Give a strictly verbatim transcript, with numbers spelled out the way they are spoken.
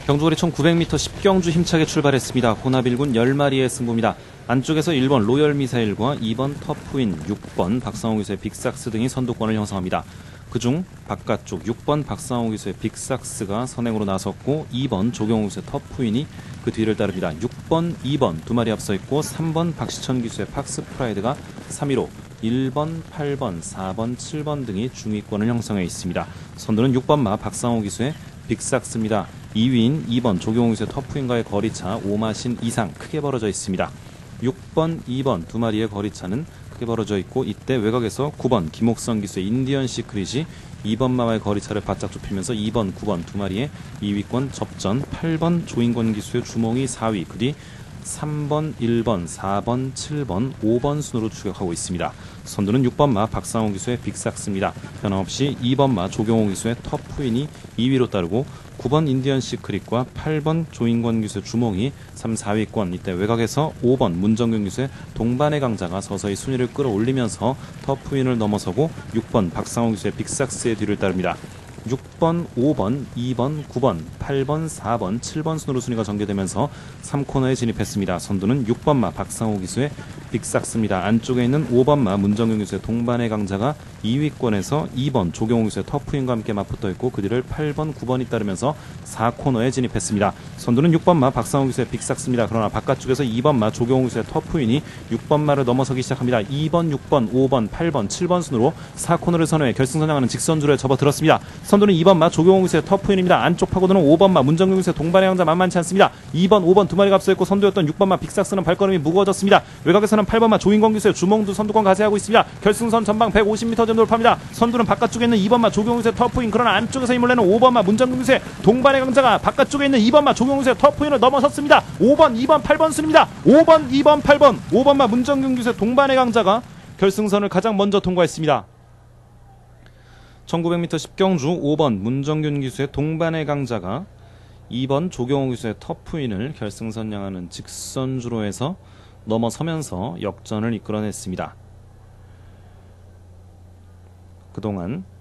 경주거리 총 구백 미터 십 경주 힘차게 출발했습니다. 호나빌군 십 마리의 승부입니다. 안쪽에서 일 번 로열 미사일과 이 번 터프윈, 육 번 박상호 기수의 빅삭스 등이 선두권을 형성합니다. 그중 바깥쪽 육 번 박상호 기수의 빅삭스가 선행으로 나섰고 이 번 조경호 기수의 터프윈이 그 뒤를 따릅니다. 육 번, 이 번 두 마리 앞서 있고 삼 번 박시천 기수의 팍스 프라이드가 삼 위로 일 번, 팔 번, 사 번, 칠 번 등이 중위권을 형성해 있습니다. 선두는 육 번 마 박상호 기수의 빅삭스입니다. 이 위인 이 번 조경호 기수의 터프윈과의 거리차 오 마신 이상 크게 벌어져 있습니다. 육 번, 이 번 두 마리의 거리차는 크게 벌어져 있고 이때 외곽에서 구 번 김옥성 기수의 인디언 시크릿이 이 번 마와의 거리차를 바짝 좁히면서 이 번, 구 번 두 마리의 이 위권 접전, 팔 번 조인권 기수의 주몽이 사 위, 그뒤 삼 번, 일 번, 사 번, 칠 번, 오 번 순으로 추격하고 있습니다. 선두는 육 번 마 박상호 기수의 빅삭스입니다. 변함없이 이 번 마 조경호 기수의 터프윈이 이 위로 따르고 구 번 인디언 시크릿과 팔 번 조인권 기수의 주몽이 삼, 사 위권, 이때 외곽에서 오 번 문정균 기수의 동반의 강자가 서서히 순위를 끌어올리면서 터프윈을 넘어서고 육 번 박상호 기수의 빅삭스의 뒤를 따릅니다. 육 번, 오 번, 이 번, 구 번, 팔 번, 사 번, 칠 번 순으로 순위가 전개되면서 삼 코너에 진입했습니다. 선두는 육 번 마 박상호 기수의 빅삭스입니다. 안쪽에 있는 오 번 마 문정균 기수의 동반의 강자가 이 위권에서 이 번 조경호 기수의 터프윈과 함께 맞붙어 있고 그 뒤를 팔 번, 구 번이 따르면서 사 코너에 진입했습니다. 선두는 육 번 마 박상호 기수의 빅삭스입니다. 그러나 바깥쪽에서 이 번 마 조경호 기수의 터프윈이 육 번 마를 넘어서기 시작합니다. 이 번, 육 번, 오 번, 팔 번, 칠 번 순으로 사 코너를 선회해 결승선양하는 직선주로에 접어들었습니다. 선두는 이 번 마 조경호 기수의 터프윈입니다. 안쪽 파고드는 오 번 마 문정균 기수의 동반의 강자 만만치 않습니다. 이 번, 오 번 두 마리가 앞서 있고 선두였던 육 번 마 빅삭스는 발걸음이 무거워졌습니다. 외곽에서는 팔 번 마 조인권 기수의 주몽도 선두권 가세하고 있습니다. 결승선 전방 백오십 미터 정도 돌파합니다. 선두는 바깥쪽에 있는 이 번 마 조경호 기수의 터프윈, 그러나 안쪽에서 힘을 내는 오 번 마 문정균 기수의 동반의 강자가 바깥쪽에 있는 이 번 마 조경호 기수의 터프윈을 넘어섰습니다. 오 번, 이 번, 팔 번 순입니다. 오 번, 이 번, 팔 번, 오 번 마 문정균 기수의 동반의 강자가 결승선을 가장 먼저 통과했습니다. 천구백 미터 십 경주 오 번 문정균 기수의 동반의 강자가 이 번 조경호 기수의 터프윈을 결승선 향하는 직선주로에서 넘어서면서 역전을 이끌어냈습니다. 그동안